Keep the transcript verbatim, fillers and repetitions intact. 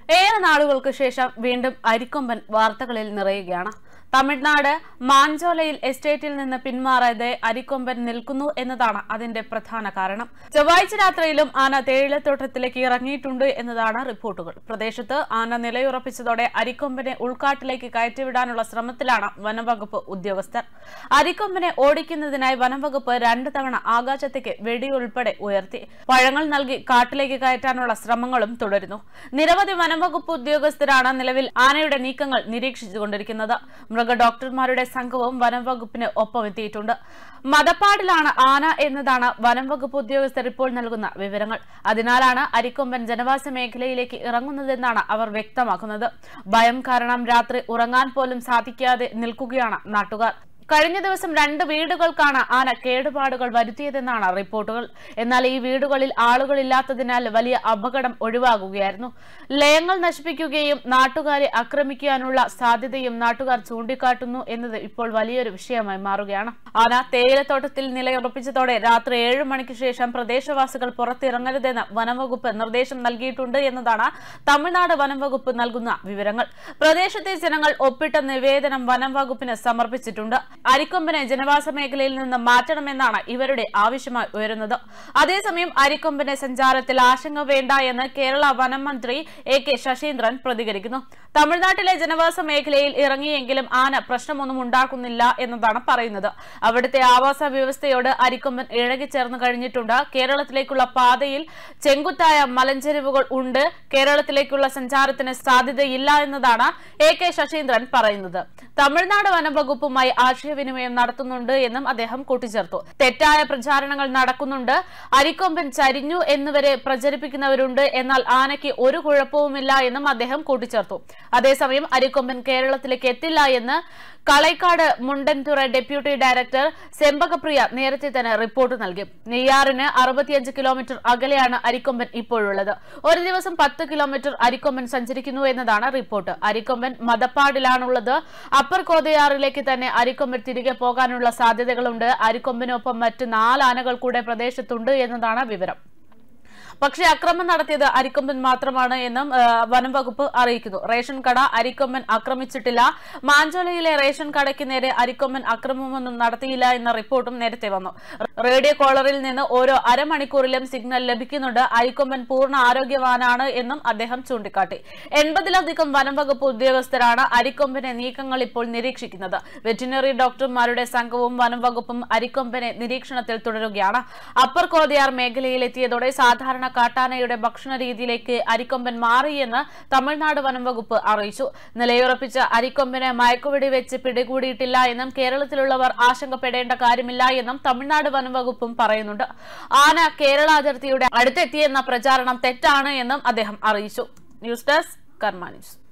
ഏറെ നാളുകൾക്ക് ശേഷം വീണ്ടും അരിക്കൊമ്പൻ വാർത്തകളിൽ നിറയുകയാണ്. തമിഴ്നാട് മാഞ്ചോലയിൽ എസ്റ്റേറ്റിൽ നിന്ന് പിന്മാറാതെ അരിക്കൊമ്പൻ നിൽക്കുന്നു എന്നതാണ് അതിന്റെ പ്രധാന കാരണം. ചൊവ്വാഴ്ച രാത്രിയിലും ആന തേയിലത്തോട്ടത്തിലേക്ക് ഇറങ്ങിയിട്ടുണ്ട് എന്നതാണ് റിപ്പോർട്ടുകൾ. പ്രദേശത്ത് ആന നിലയുറപ്പിച്ചതോടെ അരിക്കൊമ്പനെ ഉൾക്കാട്ടിലേക്ക് കയറ്റിവിടാനുള്ള ശ്രമത്തിലാണ് വനംവകുപ്പ് ഉദ്യോഗസ്ഥർ. അരിക്കൊമ്പനെ ഓടിക്കുന്നതിനായി വനംവകുപ്പ് രണ്ട് തവണ ആകാശത്തേക്ക് വെടിയുൾപ്പെടെ ഉയർത്തി. പഴങ്ങൾ നൽകി കാട്ടിലേക്ക് കയറ്റാനുള്ള ശ്രമങ്ങളും തുടരുന്നു. നിരവധി വനംവകുപ്പ് ഉദ്യോഗസ്ഥരാണ് നിലവിൽ ആനയുടെ നീക്കങ്ങൾ നിരീക്ഷിച്ചുകൊണ്ടിരിക്കുന്നത്. മൃഗ ഡോക്ടർമാരുടെ സംഘവും വനംവകുപ്പിന് ഒപ്പമെത്തിയിട്ടുണ്ട്. മതപ്പാടിലാണ് ആന എന്നതാണ് വനംവകുപ്പ് ഉദ്യോഗസ്ഥർ ഇപ്പോൾ നൽകുന്ന വിവരങ്ങൾ. അതിനാലാണ് അരിക്കൊമ്പൻ ജനവാസ മേഖലയിലേക്ക് ഇറങ്ങുന്നതെന്നാണ് അവർ വ്യക്തമാക്കുന്നത്. ഭയം കാരണം രാത്രി ഉറങ്ങാൻ പോലും സാധിക്കാതെ നിൽക്കുകയാണ് നാട്ടുകാർ. കഴിഞ്ഞ ദിവസം രണ്ട് വീടുകൾക്കാണ് ആന കേടുപാടുകൾ വരുത്തിയതെന്നാണ് റിപ്പോർട്ടുകൾ. എന്നാൽ ഈ വീടുകളിൽ ആളുകളില്ലാത്തതിനാൽ വലിയ അപകടം ഒഴിവാകുകയായിരുന്നു. ലയങ്ങൾ നശിപ്പിക്കുകയും നാട്ടുകാരെ ആക്രമിക്കാനുള്ള സാധ്യതയും നാട്ടുകാർ ചൂണ്ടിക്കാട്ടുന്നു എന്നത് ഇപ്പോൾ വലിയൊരു വിഷയമായി മാറുകയാണ്. ആന തേയിലത്തോട്ടത്തിൽ നിലയുറപ്പിച്ചതോടെ രാത്രി ഏഴ് മണിക്ക് ശേഷം പ്രദേശവാസികൾ പുറത്തിറങ്ങരുതെന്ന് വനംവകുപ്പ് നിർദ്ദേശം നൽകിയിട്ടുണ്ട് എന്നതാണ് തമിഴ്നാട് വനംവകുപ്പ് നൽകുന്ന വിവരങ്ങൾ. പ്രദേശത്തെ ജനങ്ങൾ ഒപ്പിട്ട നിവേദനം വനംവകുപ്പിന് സമർപ്പിച്ചിട്ടുണ്ട്. അരിക്കൊമ്പനെ ജനവാസ മേഖലയിൽ നിന്ന് മാറ്റണമെന്നാണ് ഇവരുടെ ആവശ്യമായി ഉയരുന്നത്. അതേസമയം അരിക്കൊമ്പന്റെ സഞ്ചാരത്തിൽ ആശങ്ക വേണ്ട എന്ന് കേരള വനം മന്ത്രി എ കെ ശശീന്ദ്രൻ പ്രതികരിക്കുന്നു. തമിഴ്നാട്ടിലെ ജനവാസ മേഖലയിൽ ഇറങ്ങിയെങ്കിലും ആന പ്രശ്നമൊന്നും ഉണ്ടാക്കുന്നില്ല എന്നതാണ് പറയുന്നത്. അവിടുത്തെ ആവാസ വ്യവസ്ഥയോട് അരിക്കൊമ്പൻ ഇഴകിച്ചേർന്നു കഴിഞ്ഞിട്ടുണ്ട്. കേരളത്തിലേക്കുള്ള പാതയിൽ ചെങ്കുത്തായ മലഞ്ചെരിവുകൾ ഉണ്ട്. കേരളത്തിലേക്കുള്ള സഞ്ചാരത്തിന് സാധ്യതയില്ല എന്നതാണ് എ കെ ശശീന്ദ്രൻ പറയുന്നത്. തമിഴ്നാട് വനംവകുപ്പുമായി ആശയവിനിമയം നടത്തുന്നുണ്ട് എന്നും അദ്ദേഹം കൂട്ടിച്ചേർത്തു. തെറ്റായ പ്രചാരണങ്ങൾ നടക്കുന്നുണ്ട്. അരിക്കൊമ്പൻ ചരിഞ്ഞു എന്നുവരെ പ്രചരിപ്പിക്കുന്നവരുണ്ട്. എന്നാൽ ആനയ്ക്ക് ഒരു കുഴപ്പവുമില്ല എന്നും അദ്ദേഹം കൂട്ടിച്ചേർത്തു. അതേസമയം അരിക്കൊമ്പൻ കേരളത്തിലേക്ക് എത്തില്ല എന്ന് കളൈക്കാട് മുണ്ടൻതുറ ഡെപ്യൂട്ടി ഡയറക്ടർ സെമ്പകപ്രിയ നേരത്തെ തന്നെ റിപ്പോർട്ട് നൽകി. നെയ്യാറിന് അറുപത്തിയഞ്ച് കിലോമീറ്റർ അകലെയാണ് അരിക്കൊമ്പൻ ഇപ്പോഴുള്ളത്. ഒരു ദിവസം പത്ത് കിലോമീറ്റർ അരിക്കൊമ്പൻ സഞ്ചരിക്കുന്നു എന്നതാണ് റിപ്പോർട്ട്. അരിക്കൊമ്പൻ മതപ്പാടിലാണുള്ളത്. അപ്പർ കോതയാറിലേക്ക് തന്നെ അരിക്കൊമ്പൻ തിരികെ പോകാനുള്ള സാധ്യതകളുണ്ട്. അരിക്കൊമ്പനൊപ്പം മറ്റ് നാല് ആനകൾ കൂടെ പ്രദേശത്തുണ്ട് എന്നതാണ് വിവരം. പക്ഷേ അക്രമം നടത്തിയത് അരിക്കൊമ്പൻ മാത്രമാണ് എന്നും വനം വകുപ്പ് അറിയിക്കുന്നു. റേഷൻ കട അരിക്കൊമ്പൻ ആക്രമിച്ചിട്ടില്ല. മാഞ്ചോലയിലെ റേഷൻ കടയ്ക്ക് നേരെ അരിക്കൊമ്പൻ അക്രമമൊന്നും നടത്തിയില്ല എന്ന റിപ്പോർട്ടും നേരത്തെ വന്നു. റേഡിയോ കോളറിൽ നിന്ന് ഓരോ അരമണിക്കൂറിലും സിഗ്നൽ ലഭിക്കുന്നുണ്ട്. അരിക്കൊമ്പൻ പൂർണ്ണ ആരോഗ്യവാനാണ് എന്നും അദ്ദേഹം ചൂണ്ടിക്കാട്ടി. എൺപതിലധികം വനം വകുപ്പ് ഉദ്യോഗസ്ഥരാണ് അരിക്കൊമ്പനെ നീക്കങ്ങൾ ഇപ്പോൾ നിരീക്ഷിക്കുന്നത്. വെറ്റിനറി ഡോക്ടർമാരുടെ സംഘവും വനം വകുപ്പും അരിക്കൊമ്പനെ നിരീക്ഷണത്തിൽ തുടരുകയാണ്. അപ്പർ കോതയാർ മേഖലയിലെത്തിയതോടെ സാധാരണ കാട്ടാനയുടെ ഭക്ഷണ രീതിയിലേക്ക് അരിക്കൊമ്പൻ മാറിയെന്ന് തമിഴ്നാട് വനംവകുപ്പ് അറിയിച്ചു. നിലയുറപ്പിച്ച അരിക്കൊമ്പനെ മയക്കുവെടി വെച്ച് പിടികൂടിയിട്ടില്ല എന്നും കേരളത്തിലുള്ളവർ ആശങ്കപ്പെടേണ്ട കാര്യമില്ല എന്നും തമിഴ്നാട് വനംവകുപ്പും പറയുന്നുണ്ട്. ആന കേരള അതിർത്തിയുടെ അടുത്തെത്തിയെന്ന പ്രചാരണം തെറ്റാണ് എന്നും അദ്ദേഹം അറിയിച്ചു. News desk Karma news.